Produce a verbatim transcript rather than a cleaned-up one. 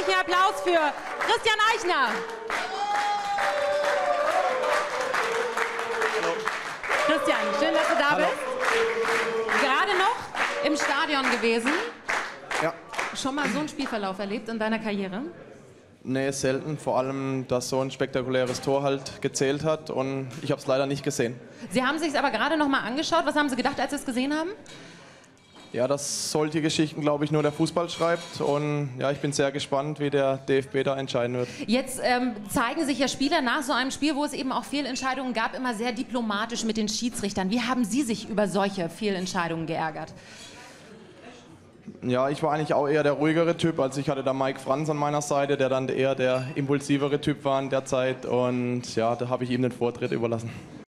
herzlichen Applaus für Christian Eichner. Christian, schön, dass du da Hallo. bist. Gerade noch im Stadion gewesen. Ja. Schon mal so einen Spielverlauf erlebt in deiner Karriere? Nee, selten. Vor allem, dass so ein spektakuläres Tor halt gezählt hat und ich habe es leider nicht gesehen. Sie haben sich aber gerade noch mal angeschaut. Was haben Sie gedacht, als Sie es gesehen haben? Ja, dass solche Geschichten, glaube ich, nur der Fußball schreibt und ja, ich bin sehr gespannt, wie der D F B da entscheiden wird. Jetzt ähm, zeigen sich ja Spieler nach so einem Spiel, wo es eben auch Fehlentscheidungen gab, immer sehr diplomatisch mit den Schiedsrichtern. Wie haben Sie sich über solche Fehlentscheidungen geärgert? Ja, ich war eigentlich auch eher der ruhigere Typ. Also ich hatte da Mike Franz an meiner Seite, der dann eher der impulsivere Typ war in der Zeit und ja, da habe ich ihm den Vortritt überlassen.